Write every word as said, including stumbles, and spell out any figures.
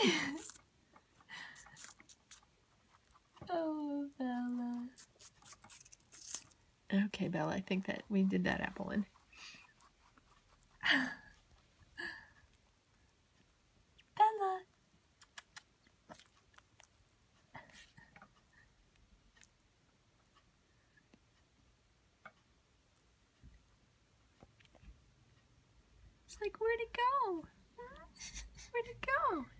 Oh, Bella. Okay, Bella, I think that we did that apple one. Bella. It's like, where'd it go? Where'd it go?